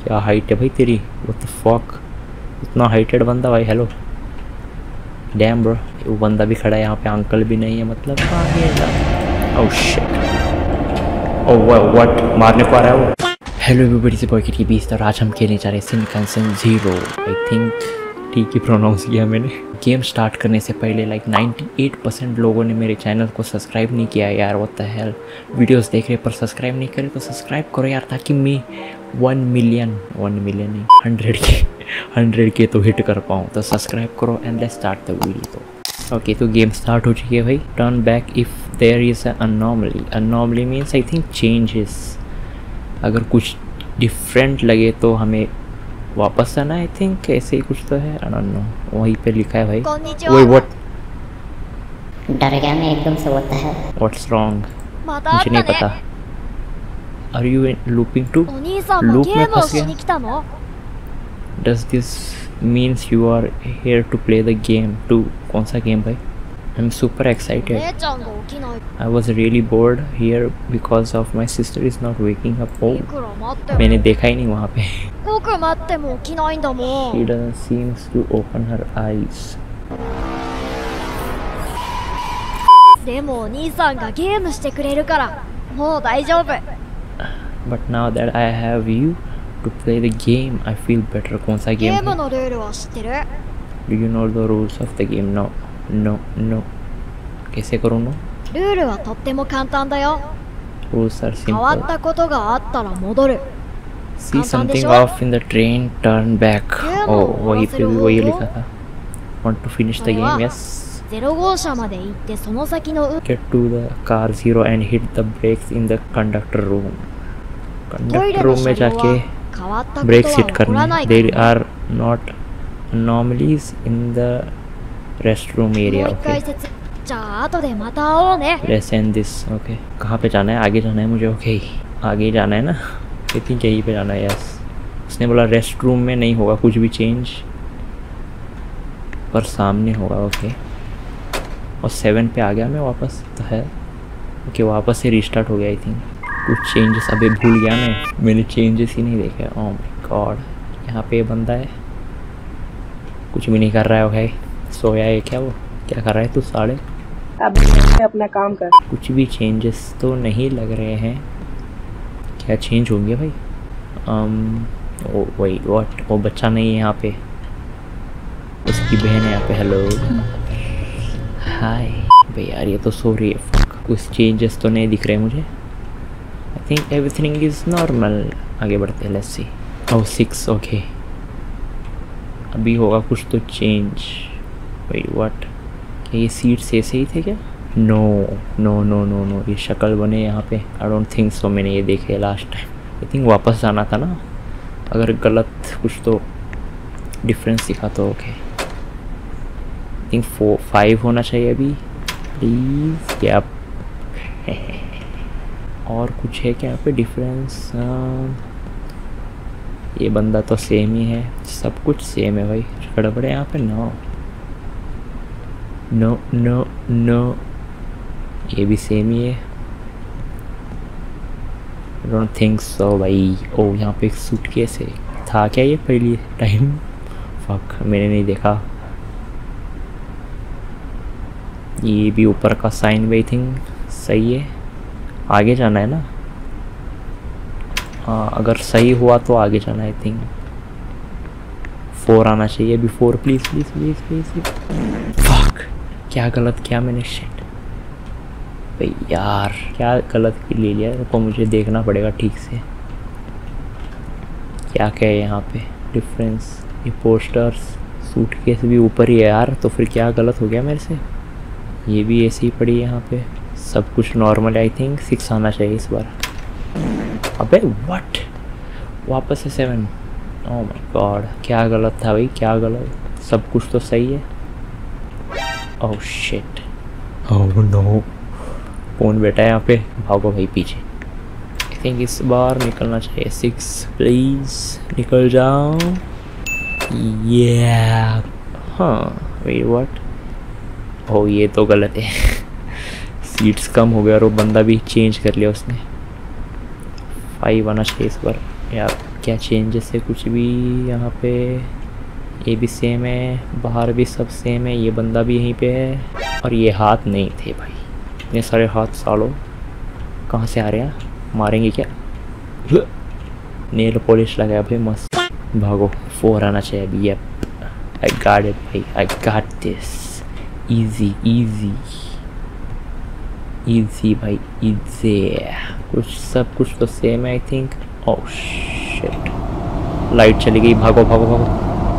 क्या हाइट है भाई तेरी, व्हाट द फक, इतना हाइटेड बंदा भाई। हेलो डैम ब्रो, वो बंदा भी खड़ा है यहाँ पे, अंकल भी नहीं है मतलब। ओह शिट, ओह व्हाट, मारने को आ रहा है वो। हेलो एवरीबॉडी, से बॉय की बीस और आज हम खेलने जा रहे हैं शिनकानसेन ज़ीरो। आई थिंक ठीक ही प्रोनाउंस किया मैंने। गेम स्टार्ट करने से पहले लाइक 98% लोगों ने मेरे चैनल को सब्सक्राइब नहीं किया यार। व्हाट द हेल, वीडियोस देख रहे पर सब्सक्राइब नहीं करे तो सब्सक्राइब करो यार, ताकि मैं 1 मिलियन नहीं 100 के तो हिट कर पाऊँ। तो सब्सक्राइब करो and let's start the video. Okay, तो गेम स्टार्ट हो चुकी है भाई। Turn back if there is anomaly means I think changes. अगर कुछ डिफरेंट लगे तो हमें वापस आना, आई थिंक ऐसे ही कुछ तो है। आई डोंट नो, वहीं पे लिखा है भाई। वही व्हाट, डर गया मैं एकदम से। होता है व्हाट्स रॉन्ग, मुझे नहीं पता। Are you looping to, loop में फंस गया। Does this means you are here to play the game too. कौन सा गेम भाई? I am super excited. I was really bored here because of my sister is not waking up. Oh, मैंने देखा ही नहीं वहाँ पे। She doesn't seems to open her eyes. But now that I have you to play the game, I feel better. कौन सा game है? Do you know the rules of the game? No. कैसे करूँ no? Rules are simple. See something off in the train, turn back. Oh, वही पे भी वही लिखा था। Want to finish the game? Yes. Get to the car 0 and hit the brakes in the conductor room. Conductor room में जाके brakes hit करने। There are not anomalies in the restroom area. Okay. Let's end this. Okay. कहाँ पे जाना है? आगे जाना है मुझे। ओके आगे ही जाना है ना, आई थिंक यहीं पे जाना है। यस, उसने बोला रेस्ट रूम में नहीं होगा कुछ भी चेंज, पर सामने होगा। ओके, और 7 पे आ गया मैं वापस तो है। ओके, वापस से रिस्टार्ट हो गया। आई थिंक कुछ चेंजेस अभी भूल गया मैंने चेंजेस ही नहीं देखे। ओह माय गॉड, यहाँ पे बंदा है, कुछ भी नहीं कर रहा है। ओके, सोया है क्या? वो क्या कर रहा है तू? साढ़े अब अपना काम कर। कुछ भी चेंजेस तो नहीं लग रहे हैं। क्या चेंज होंगे भाई? वही व्हाट, वो बच्चा नहीं है यहाँ पे, उसकी बहन है यहाँ पे। हेलो हाय भाई यार, ये तो सो रही है। कुछ चेंजेस तो नहीं दिख रहे मुझे। I think everything is normal. आगे बढ़ते हैं, लेट्स सी। ओह 6। ओके, अभी होगा कुछ तो चेंज। वही व्हाट, क्या ये सीट्स ऐसे ही थे क्या? नो, ये शक्ल बने यहाँ पे। आई डोंट थिंक सो, मैंने ये देखे लास्ट टाइम। आई थिंक वापस जाना था ना, अगर गलत कुछ तो डिफरेंस दिखा तो। ओके, आई थिंक 5 होना चाहिए अभी प्लीज़। क्या और कुछ है क्या यहाँ पे डिफरेंस? ये बंदा तो सेम ही है, सब कुछ सेम है भाई। गड़बड़ है यहाँ पे। नो, ये भी सेम ही है। डोंट थिंक सो भाई। ओ, यहाँ पे एक सूटकेस है, था क्या ये पहली टाइम? फक, मैंने नहीं देखा। ये भी ऊपर का साइन भी आई थिंक सही है। आगे जाना है ना? हाँ, अगर सही हुआ तो आगे जाना है। आई थिंक 4 आना चाहिए अभी। 4 प्लीज़। फक, क्या गलत किया मैंने? शिट भाई यार, क्या गलत ले लिया तो मुझे देखना पड़ेगा ठीक से। क्या है यहाँ पे डिफरेंस? ये पोस्टर्स, सूटकेस भी ऊपर ही है यार, तो फिर क्या गलत हो गया मेरे से? ये भी ऐसे ही पड़ी है यहाँ पे, सब कुछ नॉर्मल है। आई थिंक 6 आना चाहिए इस बार। अबे व्हाट, वापस से 7। ओह माय गॉड, क्या गलत था भाई? क्या गलत? सब कुछ तो सही है। ओह शिट, ओह नो, कौन बैठा है यहाँ पे? भागो भाई पीछे। आई थिंक इस बार निकलना चाहिए। 6 प्लीज़, निकल जाओ। हाँ वेट व्हाट, ओह ये तो गलत है। सीट्स कम हो गया और वो बंदा भी चेंज कर लिया उसने। 5 आना चाहिए इस बार यार। क्या चेंजेस है कुछ भी यहाँ पे? ये भी सेम है, बाहर भी सब सेम है, ये बंदा भी यहीं पे है। और ये हाथ नहीं थे भाई, इतने सारे हाथ सालों कहाँ से आ रहे हैं? मारेंगे क्या? नेल पॉलिश लगाया भाई मस्त। भागो, 4 आना चाहिए अभी। आई गॉट इट भाई, I got this. Easy easy easy भाई, इजी। कुछ सब कुछ तो सेम है I think. Oh shit, light चली गई। भागो भागो भागो।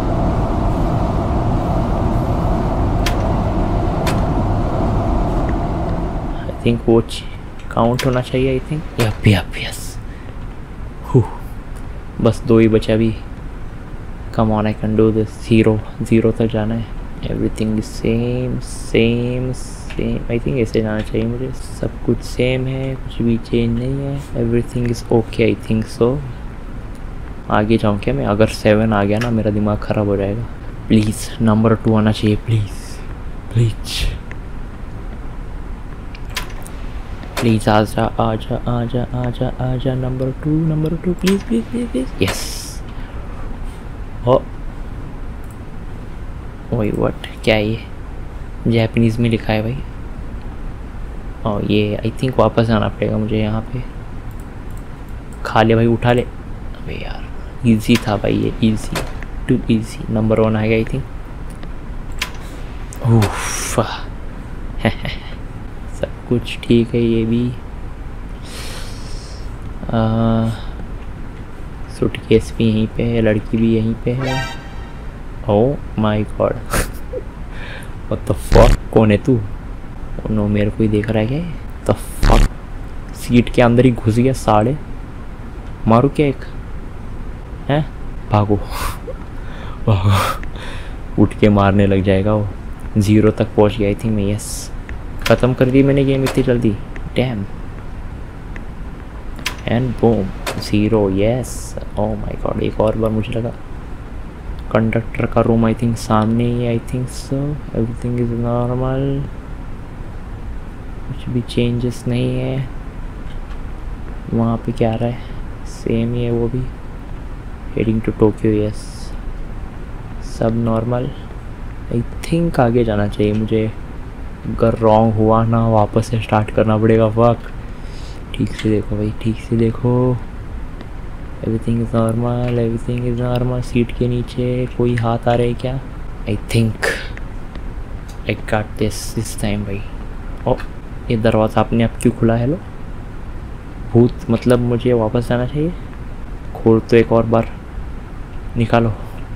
आई थिंक वो काउंट होना चाहिए आई थिंक। यस। बस 2 ही बचा अभी। Come on, I can do this. 0 तक जाना है। Everything is same same same. I think ऐसे जाना चाहिए मुझे। सब कुछ सेम है, कुछ भी चेंज नहीं है। Everything is okay I think so. आगे जाऊँ क्या मैं? अगर 7 आ गया ना मेरा दिमाग ख़राब हो जाएगा। प्लीज़ नंबर 2 आना चाहिए प्लीज़ प्लीज़ प्लीज़। आजा आजा आजा आजा आजा। Number 2 please please please please. Yes. ओए व्हाट, क्या है ये? जापानीज़ में लिखा है भाई। और ये आई थिंक वापस आना पड़ेगा मुझे यहाँ पे। खा ले भाई, उठा ले। अबे यार, इजी था भाई ये, इजी टू इजी। नंबर 1 आ गया आई थिंक। उफ, सब कुछ ठीक है। ये भी सूटकेस भी यहीं पे है, लड़की भी यहीं पे है। Oh my God, what the fuck? कौन है तू? ओह नो, मेरे को ही देख रहा है क्या? द फक, सीट के अंदर ही घुस गया साले। मारू क्या एक? हैं? भागो भागो, उठ के मारने लग जाएगा वो। 0 तक पहुंच गया आई थिंक मैं। यस, ख़त्म कर दी मैंने गेम इतनी जल्दी। Damn. And boom, 0। Yes, oh my God. एक और बार मुझे लगा कंडक्टर का रूम आई थिंक सामने ही है। I think so. Everything is normal, कुछ भी चेंजेस नहीं है। वहाँ पे क्या आ रहा है? सेम ही है वो भी। Heading to Tokyo. यस, सब नॉर्मल। आई थिंक आगे जाना चाहिए मुझे। अगर रॉन्ग हुआ ना, वापस से स्टार्ट करना पड़ेगा। वर्क ठीक से देखो भाई, ठीक से देखो। Everything is normal, everything is normal. Seat के नीचे कोई हाथ आ रहा है क्या? I think I got this time भाई। ओ, ये दरवाज़ा अपने आप क्यों खुला? हेलो भूत, मतलब मुझे वापस जाना चाहिए। खोल तो एक और बार, निकालो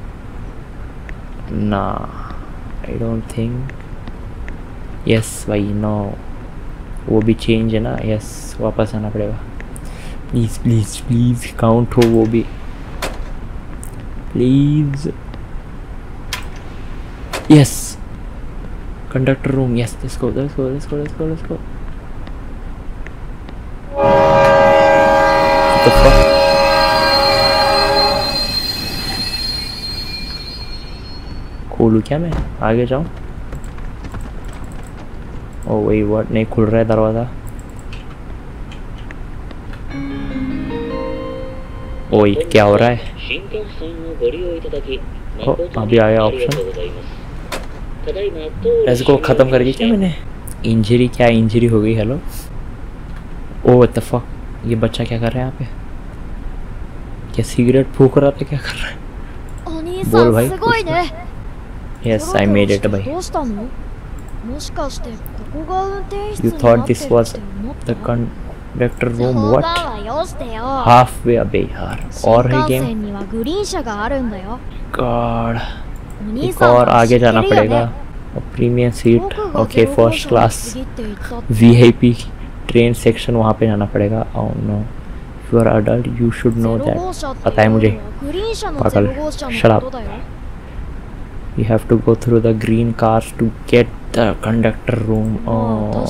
ना। I don't think. यस भाई, नो, वो भी चेंज है ना। यस, वापस आना पड़ेगा। प्लीज़ प्लीज़ प्लीज़, काउंट हो वो भी please. Yes, conductor room. Yes, let's go let's go let's go let's go let's go. खोलूँ क्या मैं? आगे जाऊँ? ओह वही वर्ड नहीं खुल रहा है दरवाज़ा। ओए क्या हो रहा है? ओ, अभी आया ऑप्शन। ऐसे को ख़त्म कर दी क्या मैंने? इंजरी? क्या इंजरी हो गई? Hello, oh what the fuck, ये बच्चा क्या कर रहा है यहाँ पे? क्या सिगरेट फूक रहा था? क्या कर रहा है? बोल भाई। यस, आई मेड इट भाई। You thought this was the conductor room? What? Halfway अबे यार, और है गेम। God, एक और आगे जाना पड़ेगा। Premium seat, okay, first class VIP train section, वहाँ पे जाना पड़ेगा। Oh no, if you are adult you should know that। पता है मुझे, पागल, shut up। You have to go through the green cars to get the conductor room. Oh.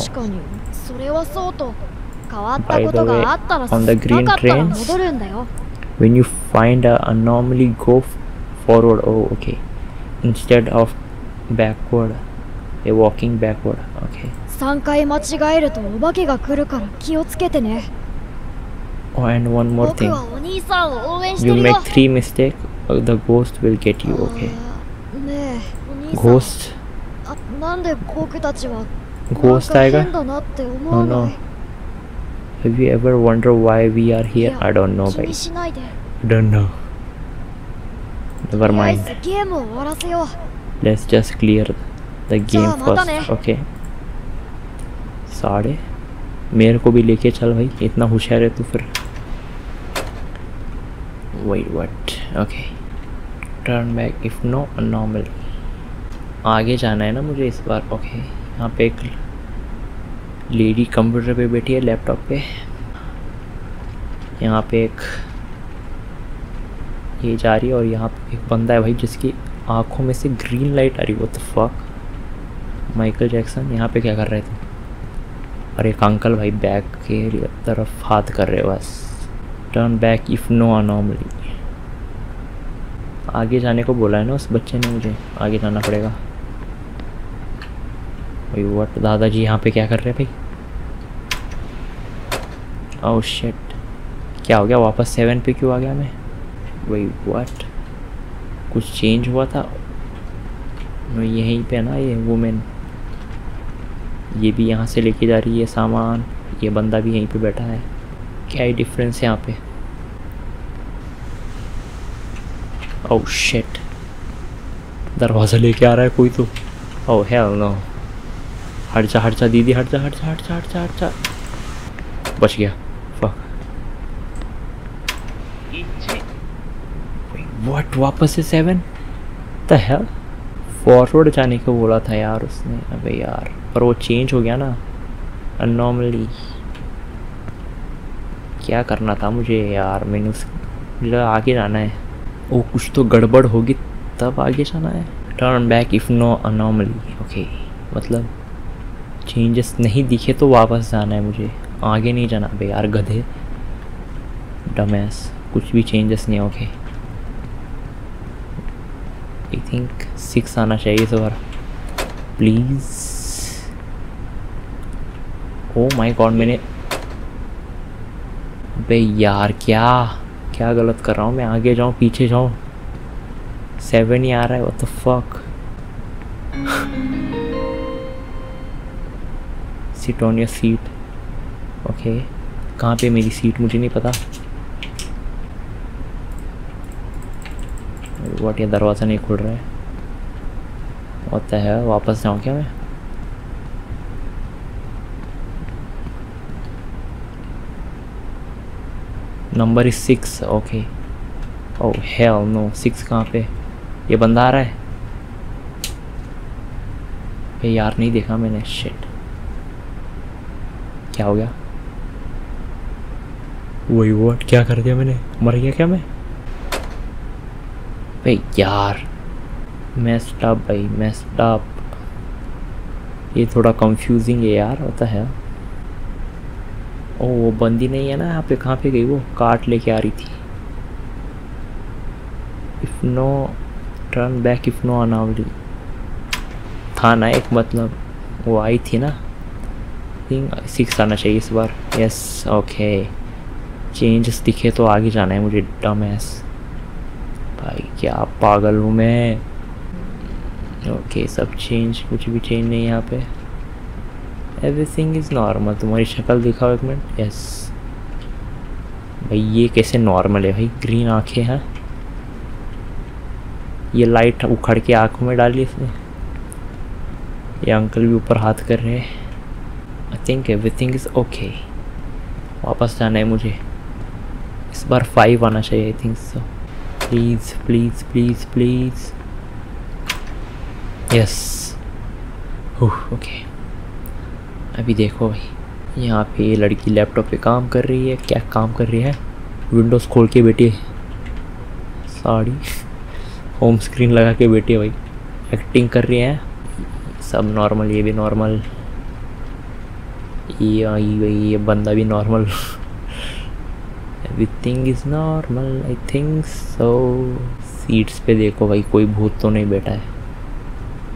By the way, on the green trains, when you find an anomaly, go forward. Oh, okay. Instead of backward, a walking backward. Okay. 3回間違えるとお化けが来るから気をつけてね。 Oh, and one more 僕 thing. はお兄さんを応援して You るよ make 3 mistakes, the ghost will get you. Okay. ねえお兄さん Ghost. なんで僕たちは Ghost なんか आएगा? 変だなって思 No, わな no. い Have you ever wondered why we are い here? や I don't know, 気に guys. しないで Don't know. と Never りあえ mind. ずゲームを終わらせよう Let's just clear the game じゃあまたね。 first. Okay. साढ़े मेरे को भी लेके चल भाई इतना होशियार है तू फिर Wait, what? Okay. Turn back if no anomaly. आगे जाना है ना मुझे इस बार. ओके यहाँ पे एक लेडी कंप्यूटर पे बैठी है लैपटॉप पे. यहाँ पे एक ये जा रही है और यहाँ पे एक बंदा है भाई जिसकी आँखों में से ग्रीन लाइट आ रही है. What the fuck. Michael Jackson यहाँ पे क्या कर रहे थे. और एक अंकल भाई बैक के तरफ हाथ कर रहे हो बस. Turn back if no anomaly. आगे जाने को बोला है ना उस बच्चे ने मुझे. आगे जाना पड़ेगा भाई. व्हाट. दादाजी यहाँ पे क्या कर रहे हैं भाई. Oh shit. क्या हो गया वापस 7 पे क्यों आ गया मैं. भाई व्हाट. कुछ चेंज हुआ था. यहीं पे ना ये वुमेन. ये भी यहाँ से लेके जा रही है सामान. ये बंदा भी यहीं पे बैठा है. क्या ही डिफरेंस है यहाँ पे. Oh shit. दरवाज़ा लेके आ रहा है कोई तो. Oh hell no. हट जा दीदी हट जा. बच गया. फक. व्हाट. वापस से 7. The hell. फॉरवर्ड जाने को बोला था यार उसने. अबे यार पर वो चेंज हो गया ना अनॉमली. क्या करना था मुझे यार. मैंने मुझे आगे जाना है. ओ कुछ तो गड़बड़ होगी तब आगे जाना है. Turn back if no anomaly. Okay मतलब चेंजेस नहीं दिखे तो वापस जाना है मुझे. आगे नहीं जाना बे यार गधे. डमैस. कुछ भी चेंजेस नहीं. ओके आई थिंक 6 आना चाहिए इस बार प्लीज़. Oh my God. मैंने बे यार क्या गलत कर रहा हूँ मैं. आगे जाऊँ पीछे जाऊँ. 7 ही आ रहा है. What the fuck. Sit on your seat. Okay कहाँ पे मेरी सीट मुझे नहीं पता. व्हाट. ये दरवाज़ा नहीं खुल रहा है. होता है वापस जाऊँ क्या मैं. Number is 6. Okay. Oh hell no. 6 कहाँ पे. ये बंदा आ रहा है. ये यार नहीं देखा मैंने. शिट. क्या हो गया. वही व्हाट. क्या कर दिया मैंने. मर गया क्या मैं. भाई यार मेस्ड अप भाई मेस्ड अप. ये थोड़ा कंफ्यूजिंग है यार. होता है. ओ वो बंदी नहीं है ना यहाँ पे. कहाँ पे गई वो. कार्ट लेके आ रही थी. If no turn back if no anomaly था ना एक. मतलब वो आई थी ना. 6 आना चाहिए इस बार. Yes okay. चेंजेस दिखे तो आगे जाना है मुझे. डमैस भाई क्या पागल हूँ मैं. ओके सब चेंज. कुछ भी चेंज नहीं यहाँ पे. Everything is normal. तुम्हारी शक्ल दिखाओ 1 मिनट. यस भाई ये कैसे नॉर्मल है भाई. ग्रीन आँखें हैं. ये लाइट उखड़ के आँखों में डाली इसने. ये अंकल भी ऊपर हाथ कर रहे हैं. I think everything is okay. वापस जाना है मुझे. इस बार 5 आना चाहिए. I think so. Please please please please. Yes. Okay. अभी देखो भाई यहाँ पे ये लड़की लैपटॉप पे काम कर रही है. क्या काम कर रही है. विंडोज़ खोल के बैठी है. साड़ी होम स्क्रीन लगा के बैठी है भाई. एक्टिंग कर रही है. सब नॉर्मल. ये भी नॉर्मल. ये आई भाई. ये बंदा भी normal. Everything is normal I think so. Seats पे देखो भाई कोई भूत तो नहीं बैठा है.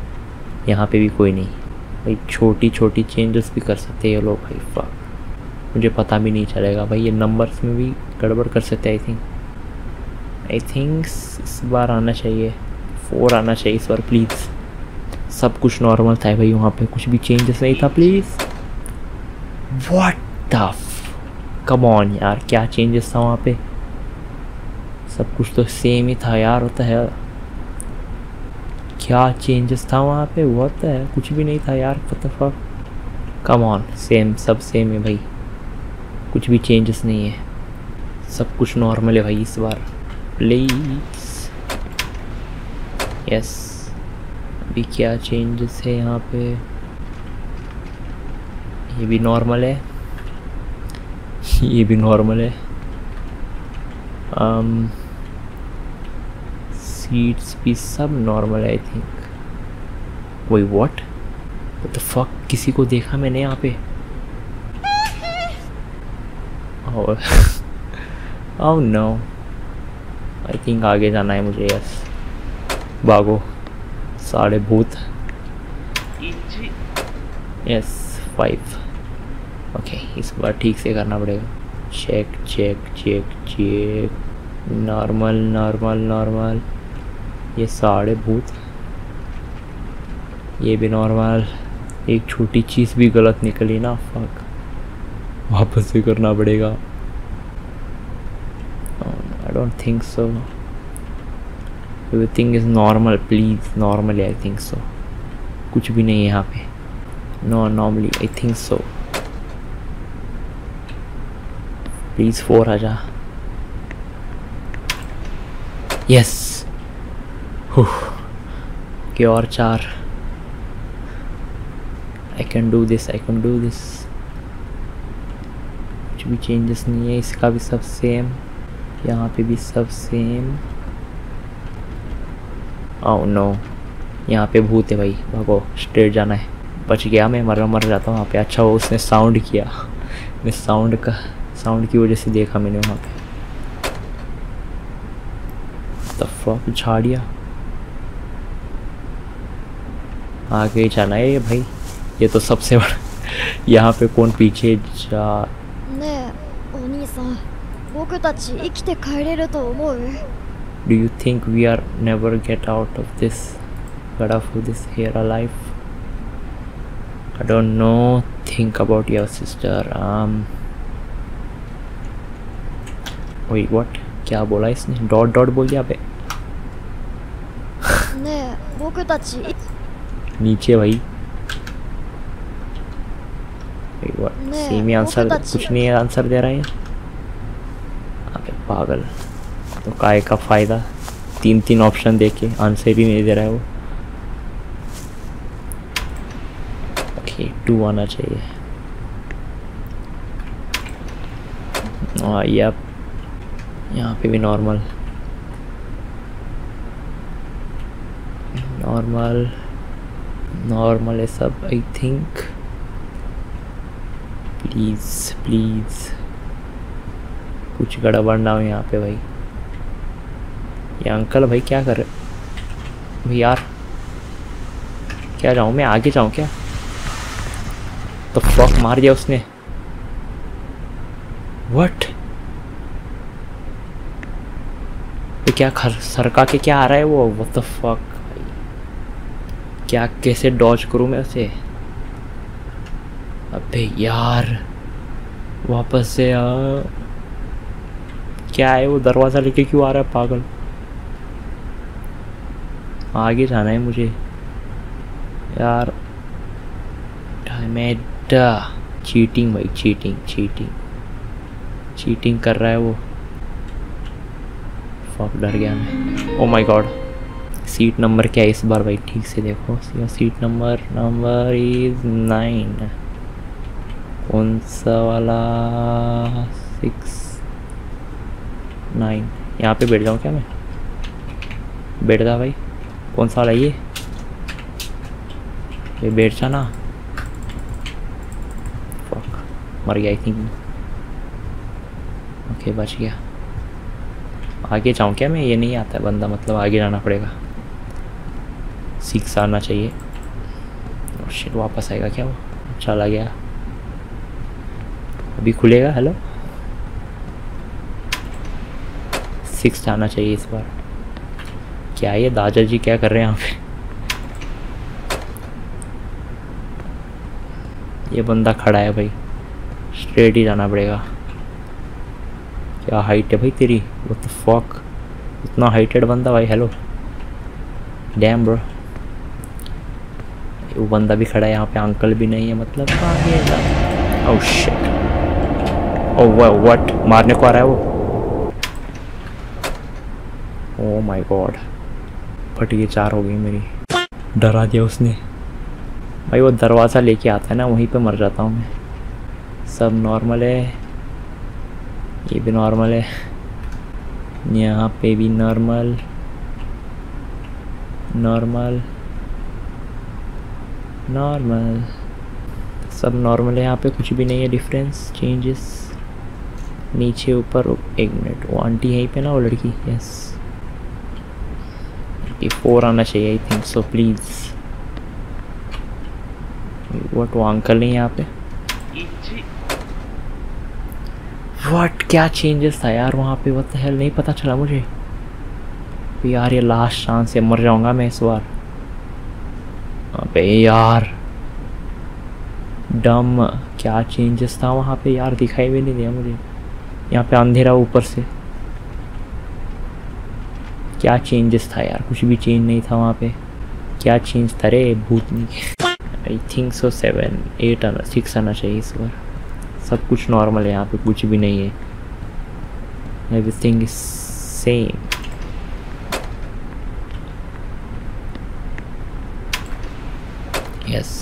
यहाँ पे भी कोई नहीं भाई. छोटी छोटी चेंजेस भी कर सकते हैं ये लोग भाई. फक. मुझे पता भी नहीं चलेगा भाई। ये नंबर्स में भी गड़बड़ कर सकते हैं। आई थिंक इस बार आना चाहिए 4 आना चाहिए इस बार प्लीज़। सब कुछ नॉर्मल था भाई, वहाँ पे कुछ भी चेंजेस नहीं था please. What the come on यार, क्या चेंजेस था वहाँ पे? सब कुछ तो सेम ही था यार। होता है क्या चेंजेस था वहाँ पे? होता है कुछ भी नहीं था यार। What the fuck, come on, same, सब सेम है भाई, कुछ भी चेंजेस नहीं है, सब कुछ नॉर्मल है भाई इस बार प्लीज़। यस, अभी क्या चेंजेस है यहाँ पे? ये भी नॉर्मल है, ये भी नॉर्मल है। सीट्स भी सब नॉर्मल है आई थिंक। वही व्हाट द फक, किसी को देखा मैंने यहाँ पे? ओह नो, आई थिंक आगे जाना है मुझे। यस, भागो सारे भूत। यस 5। ओके, इस बार ठीक से करना पड़ेगा। Check check check check, normal normal normal. ये सारे भूत, ये भी नॉर्मल। एक छोटी चीज़ भी गलत निकली ना, फक, वापस से करना पड़ेगा। I don't think so, everything is normal please. Normal I think so, कुछ भी नहीं है यहाँ पे। No normally I think so. Please 4 आ जा। यस, के और 4। I can do this, I can do this. कुछ भी चेंजेस नहीं है, इसका भी सब सेम, यहाँ पे भी सब सेम। ओह नो, यहाँ पे भूत है भाई, भागो, स्ट्रेट जाना है। बच गया मैं, मर जाता हूँ वहाँ पे। अच्छा वो उसने साउंड किया, मैं साउंड की वजह से देखा मैंने वहाँ पे। द फक, झाड़िया आगे जाना है भाई, ये तो सबसे बड़ा। यहाँ पे कौन पीछे जा? ねえお兄さん、僕たち生きて帰れると思う？ Do you think we are never get out of this here alive? I don't know. Think about your sister. Wait, what? क्या बोला इसने? डॉट बोल दिया पे। ねえ僕たち नीचे भाई। Wait, what? नहीं, सेम ही आंसर, वो तो अच्छी कुछ नहीं है आंसर दे रहा है। अबे पागल, तो काय का फायदा? 3 ऑप्शन देके आंसर भी नहीं दे रहा है वो। ओके 2 आना चाहिए। यप, यहाँ पे भी नॉर्मल है सब आई थिंक। प्लीज़ कुछ गड़बड़ ना हो यहाँ पे भाई। ये अंकल भाई क्या कर रहे भाई यार? क्या जाऊँ मैं, आगे जाऊँ क्या? तो फक मार दिया उसने। व्हाट? तो क्या सरका के क्या आ रहा है वो? व्हाट द फक, क्या कैसे डॉज करूँ मैं उसे? अबे यार वापस से क्या है वो? दरवाज़ा लेके क्यों आ रहा है पागल? आगे जाना है मुझे यार। चीटिंग भाई, चीटिंग कर रहा है वो। फक, डर गया मैं। Oh my God, seat number क्या है इस बार भाई? ठीक से देखो, सीट नंबर इज 9। कौन सा वाला? 6 9। यहाँ पे बैठ जाऊँ क्या मैं? बैठ जा भाई। कौन सा वाला ये बैठ जा ना। फक, मर गया आई थिंक। ओके बच गया। आगे जाऊँ क्या मैं? ये नहीं आता है बंदा, मतलब आगे जाना पड़ेगा। 6 आना चाहिए। और शिट, वापस आएगा क्या वो? चला गया। अभी खुलेगा। हेलो 6 आना चाहिए इस बार। क्या ये दादाजी क्या कर रहे हैं यहाँ पे? ये बंदा खड़ा है भाई, स्ट्रेट ही जाना पड़ेगा। क्या हाइट है भाई तेरी, व्हाट द फक, इतना हाइटेड बंदा भाई। हेलो डैम ब्रो, वो बंदा भी खड़ा है यहाँ पे, अंकल भी नहीं है मतलब। ओह शिट, ओह व्हाट, मारने को आ रहा है वो। ओह माय गॉड, फट ये 4 हो गई मेरी। डरा दिया उसने भाई। वो दरवाज़ा लेके आता है ना, वहीं पे मर जाता हूँ मैं। सब नॉर्मल है, ये भी नॉर्मल है, यहाँ पे भी नॉर्मल नॉर्मल नॉर्मल, सब नॉर्मल है यहाँ पे, कुछ भी नहीं है डिफरेंस चेंजेस। नीचे ऊपर, एक मिनट, वो आंटी यहीं पे ना, वो लड़की, यस 4 आना चाहिए आई थिंक सो प्लीज़। वो अंकल नहीं यहाँ पे। व्हाट, क्या चेंजेस था यार वहाँ पे, व्हाट द हेल, नहीं पता चला मुझे यार। ये लास्ट चांस है, मर जाऊँगा मैं इस बार। अबे यार डम, क्या चेंजेस था वहाँ पे यार, दिखाई भी नहीं दिया मुझे। यहाँ पे अंधेरा ऊपर से, क्या चेंजेस था यार, कुछ भी चेंज नहीं था वहाँ पे। क्या चेंज था रे भूतनी के। आई थिंक सो 7 8 आना 6 आना चाहिए इस बार। सब कुछ नॉर्मल है यहाँ पे, कुछ भी नहीं है, एवरीथिंग इज सेम। यस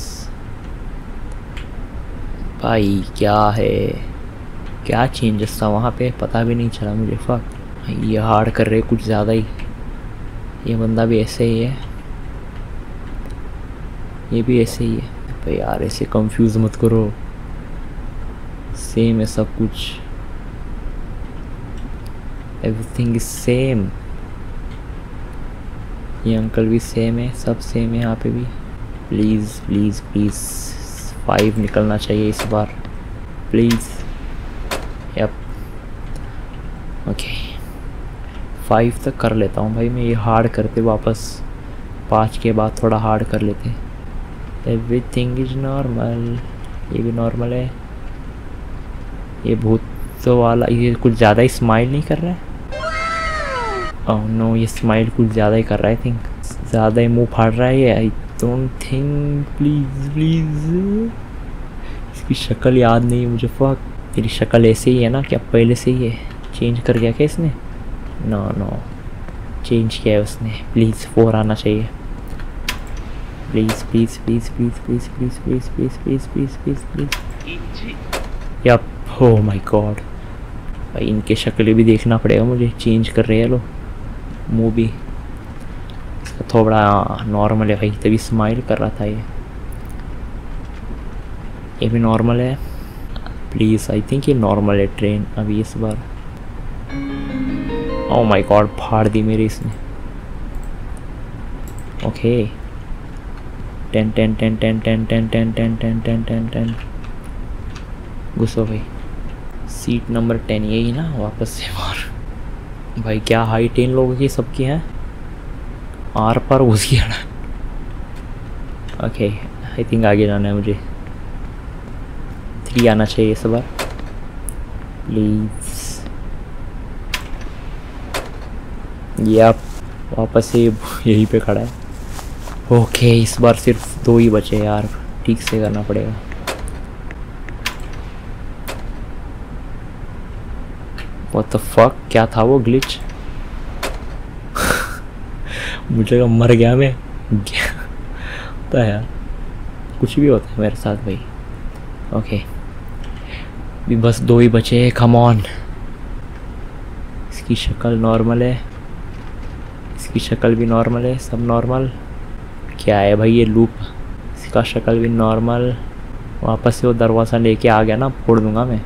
भाई, क्या है, क्या चेंजेस था वहाँ पे, पता भी नहीं चला मुझे। फक, ये हार्ड कर रहे कुछ ज़्यादा ही। ये बंदा भी ऐसे ही है, ये भी ऐसे ही है भाई। यार ऐसे कंफ्यूज मत करो, सेम है सब कुछ, एवरीथिंग इज सेम। ये अंकल भी सेम है, सब सेम है यहाँ पे भी। प्लीज़ प्लीज़ प्लीज़ 5 निकलना चाहिए इस बार प्लीज़। यप ओके 5 तक कर लेता हूँ भाई मैं। ये हार्ड करते वापस 5 के बाद थोड़ा हार्ड कर लेते। एवरीथिंग इज नॉर्मल, ये भी नॉर्मल है। ये भूत वाला, ये कुछ ज़्यादा ही स्माइल नहीं कर रहा है। ओह नो, ये स्माइल कुछ ज़्यादा ही कर रहा है। आई थिंक ज़्यादा ही मुंह फाड़ रहा है ये। I don't think, please please, इसकी शक्ल याद नहीं मुझे। फक, तेरी शक्ल ऐसे ही है ना क्या, पहले से ही है, चेंज कर गया क्या इसने? नो नो, चेंज किया है उसने। प्लीज़ 4 आना चाहिए please please please please please please please please please please please please. Yup, oh my God भाई, इनके शक्लें भी देखना पड़ेगा मुझे। चेंज कर रहे हैं लो, मुँह भी इसका थोड़ा नॉर्मल है भाई, तभी स्माइल कर रहा था ये भी नॉर्मल है प्लीज़। आई थिंक ये नॉर्मल है ट्रेन अभी इस बार। ओह माय गॉड, फाड़ दी मेरी इसने। ओके 10 10 10 10 10 10 10 10 10 10 10 10 घुसो भाई। सीट नंबर 10 यही ना, वापस से मार भाई। क्या हाइट इन लोगों की सबकी है, आर पर घुस गया ना। ओके आई थिंक आगे जाना है मुझे। 3 आना चाहिए इस बार प्लीज़। ये आप वापस से यहीं पे खड़ा है। ओके इस बार सिर्फ 2 ही बचे यार, ठीक से करना पड़ेगा। What the fuck, क्या था वो ग्लिच? मुझे कहा मर गया मैं, होता है यार, कुछ भी होता है मेरे साथ भाई। ओके भी बस 2 ही बचे, कम ऑन। इसकी शक्ल नॉर्मल है, इसकी शक्ल भी नॉर्मल है, सब नॉर्मल। क्या है भाई ये लूप, इसका शक्ल भी नॉर्मल। वापस से वो दरवाज़ा लेके आ गया ना, फोड़ दूंगा मैं।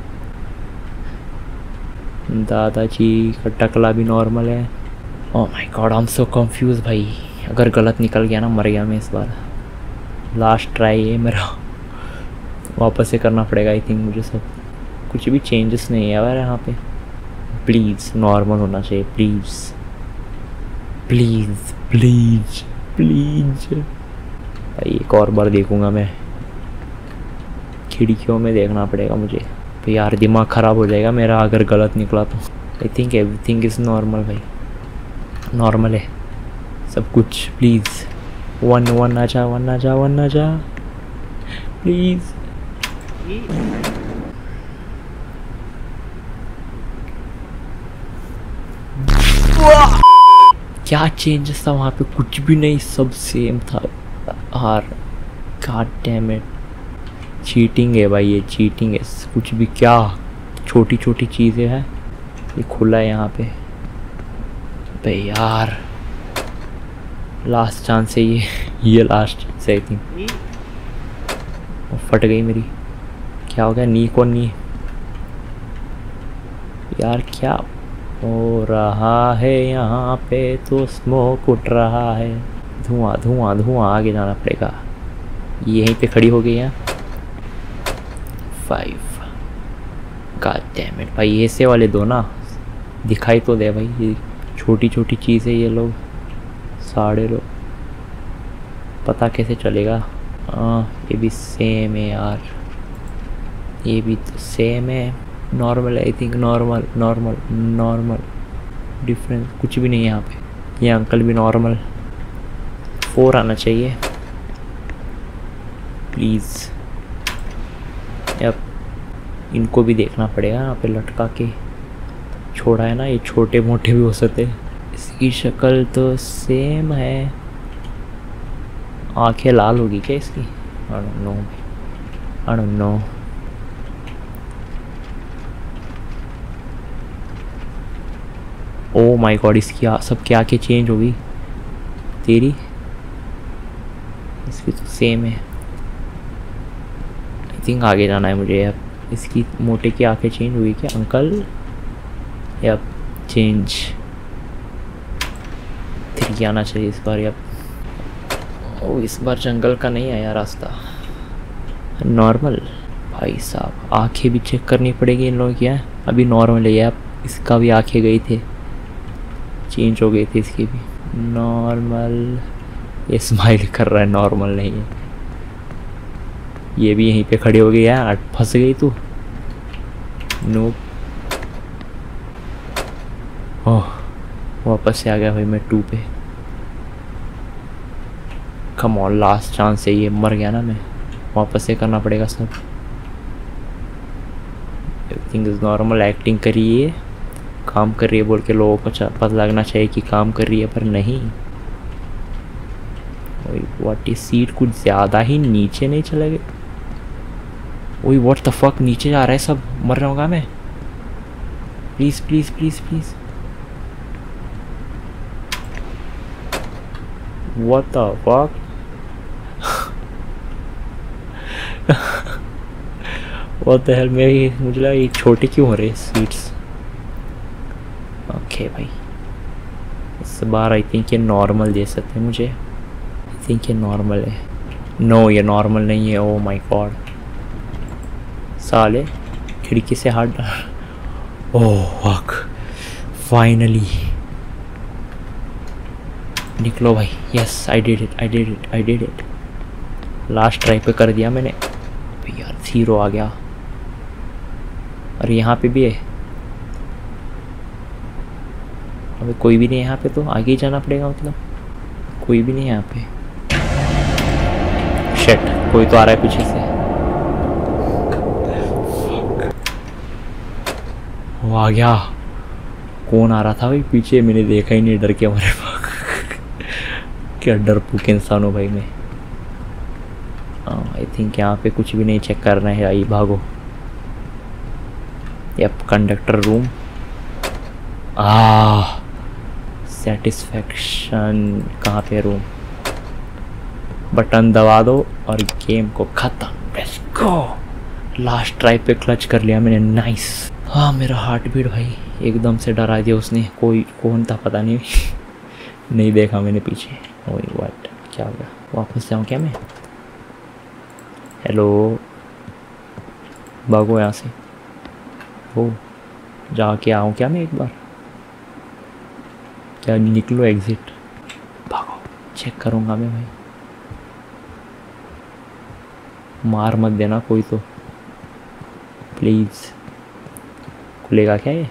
दादाजी का टकला भी नॉर्मल है। Oh my God, I am so confuse भाई। अगर गलत निकल गया ना, मर गया मैं इस बार। लास्ट ट्राई है मेरा, वापस से करना पड़ेगा आई थिंक मुझे सब। कुछ भी चेंजेस नहीं है यार यहाँ पे। प्लीज़ नॉर्मल होना चाहिए, प्लीज़ प्लीज़ प्लीज़ प्लीज़। भाई एक और बार देखूँगा मैं, खिड़कियों में देखना पड़ेगा मुझे। तो यार दिमाग ख़राब हो जाएगा मेरा अगर गलत निकला तो। I think everything is normal भाई, नॉर्मल है सब कुछ। प्लीज़ वन आ जा प्लीज़। क्या चेंजेस था वहाँ पे? कुछ भी नहीं, सब सेम था यार। गॉड डैम इट, चीटिंग है भाई, ये चीटिंग है। कुछ भी क्या छोटी छोटी चीज़ें हैं। ये खुला है यहाँ पे भाई यार। लास्ट चांस है ये लास्ट चांस है आई थिंक। फट गई मेरी। क्या हो गया? नी कौन नी यार, क्या हो रहा है यहाँ पे? तो स्मोक उठ रहा है, धुआं धुआं धुआं। आगे जाना पड़ेगा। यहीं पे खड़ी हो गई है 5। गॉड डैम इट भाई, ऐसे वाले दो ना दिखाई तो दे भाई। ये छोटी छोटी चीज़ें ये लोग साढ़े लोग पता कैसे चलेगा? ये भी सेम है यार, ये भी तो सेम है। Normal I think, normal normal normal. Difference कुछ भी नहीं है यहाँ पे। ये अंकल भी नॉर्मल। 4 आना चाहिए प्लीज़। अब इनको भी देखना पड़ेगा यहाँ पे लटका के छोड़ा है ना। ये छोटे मोटे भी हो सकते। इसकी शक्ल तो सेम है। आंखें लाल होगी क्या इसकी? I don't know. Oh my God, इसकी सब क्या आंखें चेंज होगी? तेरी इसकी तो सेम है। आई थिंक आगे जाना है मुझे। अब इसकी मोटे की आंखें चेंज हुई क्या अंकल? या चेंज 3 आना चाहिए इस बार। अब ओ इस बार जंगल का नहीं आया रास्ता, नॉर्मल। भाई साहब आंखें भी चेक करनी पड़ेगी इन लोगों की। है अभी नॉर्मल है। अब इसका भी आंखें गई थे, चेंज हो गई थी इसकी भी। नॉर्मल। ये स्माइल कर रहा है, नॉर्मल नहीं है। ये भी यहीं पे खड़ी हो गई यार, फंस गई तू। नो ओह वापस से आ गया भाई मैं 2 पे। कम ऑन, लास्ट चांस है ये। मर गया ना मैं, वापस से करना पड़ेगा सब। Everything is normal. एक्टिंग करिए, काम कर रही है बोल के लोगों को पता लगना चाहिए कि काम कर रही है, पर नहीं। व्हाट इज सीट कुछ ज़्यादा ही नीचे नहीं चले गए। ओए व्हाट द फक, नीचे जा रहा है सब। मर रहा हूँगा मैं। Please please please please. What the fuck. What the hell. मुझे लगा ये छोटे क्यों हो रहे सीट्स। ओके भाई, इस बार आई थिंक ये नॉर्मल दे सकते हैं मुझे। आई थिंक ये नॉर्मल है। नो ये नॉर्मल नहीं है। ओ माय गॉड, साले खिड़की से हाथ डाल। ओह फक, फाइनली निकलो भाई। Yes I did it. Last try पे कर दिया मैंने यार। 0 आ गया। और यहाँ पे भी है। अबे कोई भी नहीं है यहाँ पे, तो आगे ही जाना पड़ेगा। मतलब कोई भी नहीं है यहाँ पे। शिट, कोई तो आ रहा है पीछे से। वो आ गया। कौन आ रहा था भाई पीछे? मैंने देखा ही नहीं, डर के हमारे पास। क्या डरपोक इंसान हो भाई मैं। आई थिंक यहाँ पे कुछ भी नहीं चेक करना है। आई भागो। Yup, conductor room. सेटिस्फैक्शन कहाँ पे? रूम। बटन दबा दो और गेम को ख़त्म। Let's go. लास्ट ट्राई पे क्लच कर लिया मैंने। नाइस। हाँ मेरा हार्ट बीट भाई एकदम से डरा दिया उसने। कौन था पता नहीं। नहीं देखा मैंने पीछे। ओए व्हाट, क्या हो गया? वापस जाऊँ क्या मैं? हेलो, भागो यहाँ से। हो, जाके आऊँ क्या मैं एक बार? क्या निकलो एग्जिट, भागो, चेक करूँगा मैं भाई। मार मत देना कोई तो प्लीज़। खुलेगा क्या ये?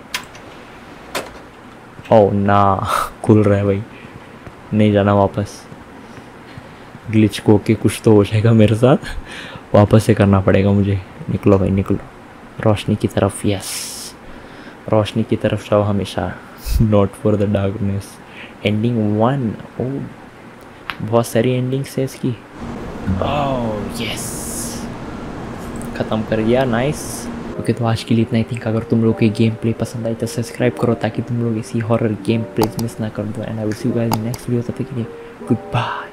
ओह ना, खुल रहा है भाई, नहीं जाना वापस। ग्लिच को के कुछ तो हो जाएगा मेरे साथ, वापस से करना पड़ेगा मुझे। निकलो भाई निकलो, रोशनी की तरफ। यस, रोशनी की तरफ जाओ हमेशा, not for the darkness. Ending 1। Oh बहुत सारी एंडिंग्स है इसकी। ओह यस, ख़त्म कर गया, नाइस। ओके तो आज के लिए इतना ही। थिंक अगर तुम लोग को गेम प्ले पसंद आए तो सब्सक्राइब करो ताकि तुम लोग इसी हॉरर गेम प्लेज मिस ना कर दो। And I will see you guys in next video. तब तक के लिए गुड बाय।